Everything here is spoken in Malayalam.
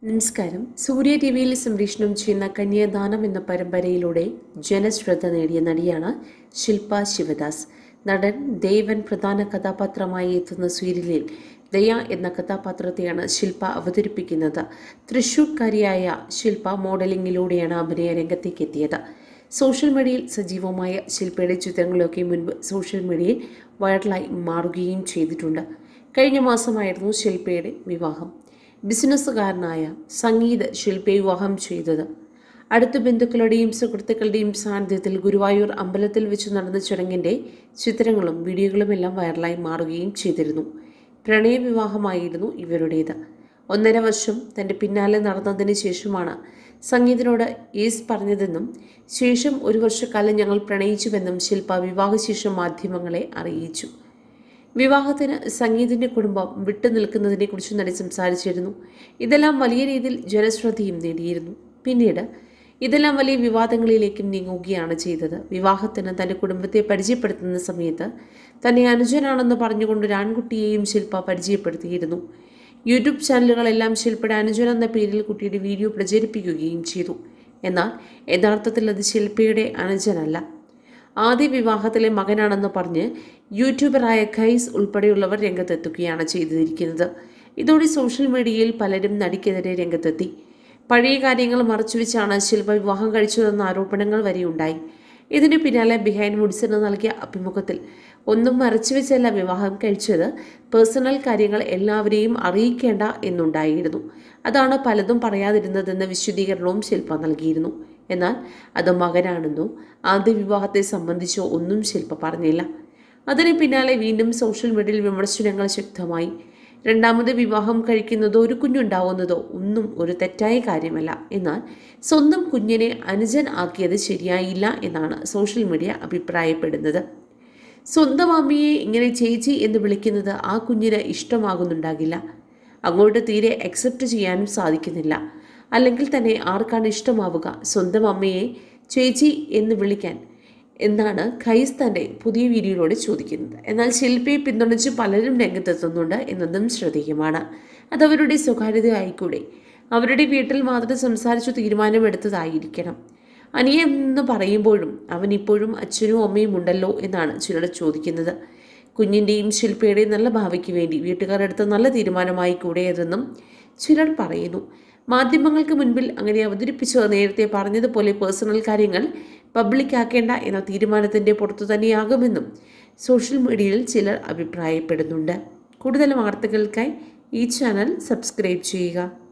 നമസ്കാരം. സൂര്യ ടിവിയിൽ സംപ്രേഷണം ചെയ്യുന്ന കന്യാദാനം എന്ന പരമ്പരയിലൂടെ ജനശ്രദ്ധ നേടിയ നടിയാണ് ശില്പ ശിവദാസ്. നടൻ ദേവൻ പ്രധാന കഥാപാത്രമായി എത്തുന്ന സീരിയലിൽ ദയ എന്ന കഥാപാത്രത്തെയാണ് ശില്പ അവതരിപ്പിക്കുന്നത്. തൃശ്ശൂർക്കാരിയായ ശില്പ മോഡലിംഗിലൂടെയാണ് അഭിനയ രംഗത്തേക്ക് എത്തിയത്. സോഷ്യൽ മീഡിയയിൽ സജീവമായ ശില്പയുടെ ചിത്രങ്ങളൊക്കെ മുൻപ് സോഷ്യൽ മീഡിയയിൽ വൈറലായി മാറുകയും ചെയ്തിട്ടുണ്ട്. കഴിഞ്ഞ മാസമായിരുന്നു ശില്പയുടെ വിവാഹം. ബിസിനസ്സുകാരനായ സംഗീത് ശില്പയെ വിവാഹം ചെയ്തത്. അടുത്ത ബന്ധുക്കളുടെയും സുഹൃത്തുക്കളുടെയും സാന്നിധ്യത്തിൽ ഗുരുവായൂർ അമ്പലത്തിൽ വെച്ച് നടന്ന ചടങ്ങിൻ്റെ ചിത്രങ്ങളും വീഡിയോകളുമെല്ലാം വൈറലായി മാറുകയും ചെയ്തിരുന്നു. പ്രണയവിവാഹമായിരുന്നു ഇവരുടേത്. 1.5 വർഷം തൻ്റെ പിന്നാലെ നടന്നതിന് ശേഷമാണ് സംഗീതിനോട് യേസ് പറഞ്ഞതെന്നും ശേഷം 1 വർഷക്കാലം ഞങ്ങൾ പ്രണയിച്ചുവെന്നും ശില്പ വിവാഹശേഷം മാധ്യമങ്ങളെ അറിയിച്ചു. വിവാഹത്തിന് സംഗീതിൻ്റെ കുടുംബം വിട്ടുനിൽക്കുന്നതിനെക്കുറിച്ച് നടി സംസാരിച്ചിരുന്നു. ഇതെല്ലാം വലിയ രീതിയിൽ ജനശ്രദ്ധയും നേടിയിരുന്നു. പിന്നീട് ഇതെല്ലാം വലിയ വിവാദങ്ങളിലേക്കും നീങ്ങുകയാണ് ചെയ്തത്. വിവാഹത്തിന് തൻ്റെ കുടുംബത്തെ പരിചയപ്പെടുത്തുന്ന സമയത്ത് തന്നെ അനുജനാണെന്ന് പറഞ്ഞുകൊണ്ട് ഒരു ആൺകുട്ടിയെയും ശില്പ പരിചയപ്പെടുത്തിയിരുന്നു. യൂട്യൂബ് ചാനലുകളെല്ലാം ശില്പയുടെ അനുജൻ എന്ന പേരിൽ കുട്ടിയുടെ വീഡിയോ പ്രചരിപ്പിക്കുകയും ചെയ്തു. എന്നാൽ യഥാർത്ഥത്തിൽ അത് ശില്പയുടെ അനുജനല്ല, ആദ്യ വിവാഹത്തിലെ മകനാണെന്ന് പറഞ്ഞ് യൂട്യൂബറായ ഖൈസ് ഉൾപ്പെടെയുള്ളവർ രംഗത്തെത്തുകയാണ് ചെയ്തിരിക്കുന്നത്. ഇതോടെ സോഷ്യൽ മീഡിയയിൽ പലരും നടിക്കെതിരെ രംഗത്തെത്തി. പഴയ കാര്യങ്ങൾ മറച്ചുവെച്ചാണ് ശില്പ വിവാഹം കഴിച്ചതെന്ന ആരോപണങ്ങൾ വരെയുണ്ടായി. ഇതിന് പിന്നാലെ ബിഹൈൻഡ് വുഡ്സിന് നൽകിയ അഭിമുഖത്തിൽ ഒന്നും മറച്ചുവെച്ചല്ല വിവാഹം കഴിച്ചത്, പേഴ്സണൽ കാര്യങ്ങൾ എല്ലാവരെയും അറിയിക്കേണ്ട എന്നുണ്ടായിരുന്നു. അതാണ് പലതും പറയാതിരുന്നതെന്ന വിശദീകരണവും ശില്പ നൽകിയിരുന്നു. എന്നാൽ അത് മകനാണെന്നോ ആദ്യ വിവാഹത്തെ സംബന്ധിച്ചോ ഒന്നും ശില്പ പറഞ്ഞില്ല. അതിന് പിന്നാലെ വീണ്ടും സോഷ്യൽ മീഡിയയിൽ വിമർശനങ്ങൾ ശക്തമായി. രണ്ടാമത് വിവാഹം കഴിക്കുന്നതോ ഒരു കുഞ്ഞുണ്ടാവുന്നതോ ഒന്നും ഒരു തെറ്റായ കാര്യമല്ല. എന്നാൽ സ്വന്തം കുഞ്ഞിനെ അനുജൻ ആക്കിയത് ശരിയായില്ല എന്നാണ് സോഷ്യൽ മീഡിയ അഭിപ്രായപ്പെടുന്നത്. സ്വന്തം അമ്മയെ ഇങ്ങനെ ചേച്ചി എന്ന് വിളിക്കുന്നത് ആ കുഞ്ഞിന് ഇഷ്ടമാകുന്നുണ്ടാകില്ല. അങ്ങോട്ട് തീരെ അക്സെപ്റ്റ് ചെയ്യാനും സാധിക്കുന്നില്ല. അല്ലെങ്കിൽ തന്നെ ആർക്കാണ് ഇഷ്ടമാവുക സ്വന്തം അമ്മയെ ചേച്ചി എന്ന് വിളിക്കാൻ എന്നാണ് ഖൈസ് തൻ്റെ പുതിയ വീഡിയോയിലൂടെ ചോദിക്കുന്നത്. എന്നാൽ ശില്പയെ പിന്തുണച്ച് പലരും രംഗത്തെത്തുന്നുണ്ട് എന്നതും ശ്രദ്ധേയമാണ്. അതവരുടെ സ്വകാര്യത ആയിക്കൂടെ? അവരുടെ വീട്ടിൽ മാത്രം സംസാരിച്ചു തീരുമാനമെടുത്തതായിരിക്കണം. അനിയെന്ന് പറയുമ്പോഴും അവൻ ഇപ്പോഴും അച്ഛനും അമ്മയും ഉണ്ടല്ലോ എന്നാണ് ചിലർ ചോദിക്കുന്നത്. കുഞ്ഞിൻ്റെയും ശില്പയുടെയും നല്ല ഭാവിക്ക് വേണ്ടി വീട്ടുകാർ എടുത്ത നല്ല തീരുമാനമായി കൂടെയതെന്നും ചിലർ പറയുന്നു. മാധ്യമങ്ങൾക്ക് മുൻപിൽ അങ്ങനെ അവതരിപ്പിച്ചത് നേരത്തെ പറഞ്ഞതുപോലെ പേഴ്സണൽ കാര്യങ്ങൾ പബ്ലിക്കാക്കേണ്ട എന്ന തീരുമാനത്തിൻ്റെ പുറത്തു തന്നെയാകുമെന്നും സോഷ്യൽ മീഡിയയിൽ ചിലർ അഭിപ്രായപ്പെടുന്നുണ്ട്. കൂടുതൽ വാർത്തകൾക്കായി ഈ ചാനൽ സബ്സ്ക്രൈബ് ചെയ്യുക.